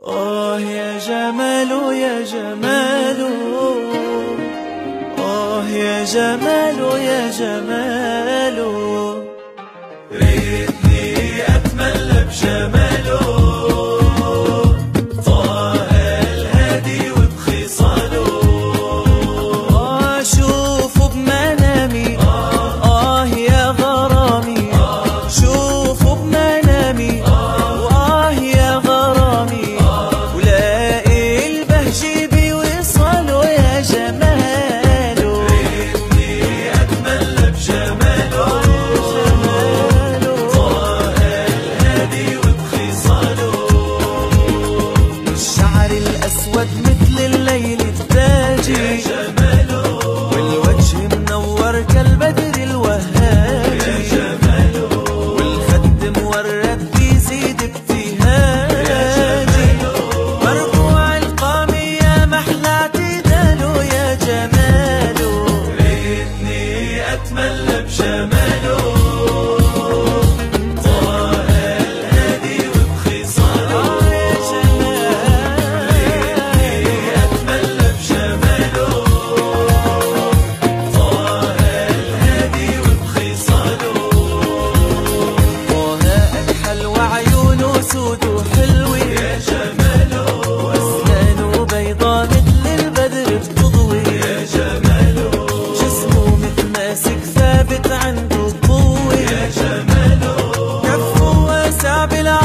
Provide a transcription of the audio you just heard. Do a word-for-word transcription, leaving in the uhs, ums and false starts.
آه يا جمال يا جمال، آه يا جمال يا جمال، ريتني أتملى بجماله، طه الهادي وبخصاله، آه شوفوا بمنامي، آه يا غرامي، شوفوا بمنامي، وآه يا غرامي، ولاقي البهجة بوصاله يا جماله، ريتني أتملى بجماله، طه الهادي وبخصاله، الشعر الأسود مثل الليل التاجي يا جماله، والوجه منور كالبدر الوهاجي يا جماله، والخد مورد بيزيد ابتهاجي، مرفوع القامي يا محلى اعتداله يا جماله، ريتني أتملى بجماله، طه الهادي وبخصاله يا جماله، ريتني أتملى بجماله، طه الهادي وبخصاله، طه أكحل وعيونه سود وحلوة يا جماله، وأسنانه بيضا مثل البدر بتضوي يا جماله، جسمه متماسك ثابت عنده قوة يا جماله، كفه واسع بالعالم